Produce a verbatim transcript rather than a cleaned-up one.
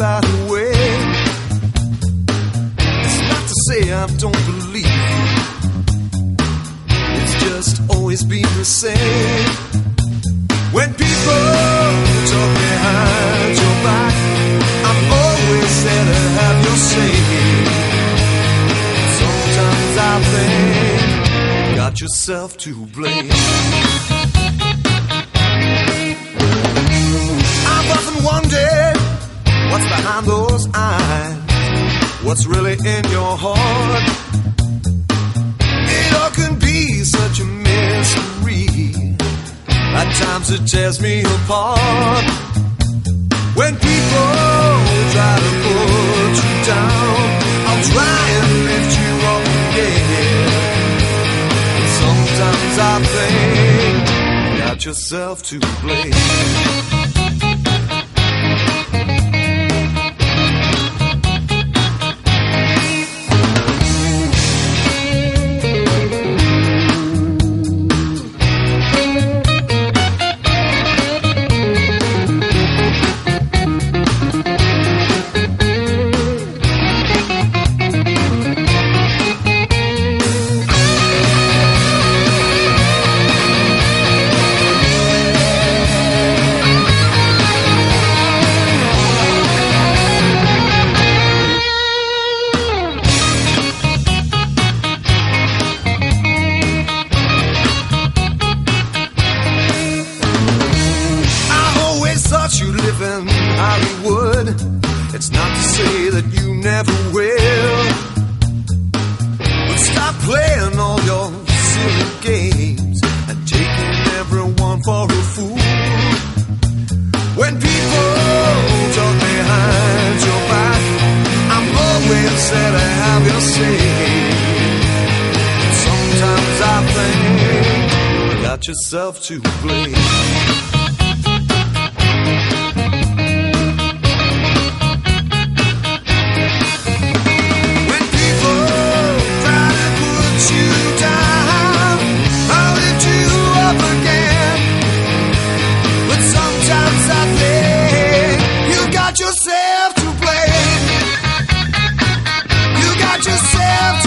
that way. It's not to say I don't believe you. It's just always been the same. When people talk behind your back, I'm always there to have your say. Sometimes I think you got yourself to blame. I've often wondered what's behind those eyes, what's really in your heart. It all can be such a mystery. At times it tears me apart. When people try to put you down, I'll try and lift you up again. And sometimes I think you got yourself to blame. You live in Hollywood. It's not to say that you never will, but stop playing all your silly games and taking everyone for a fool. When people talk behind your back, I'm always there to have your say. Sometimes I think you got yourself to blame. Yourself to blame. You got yourself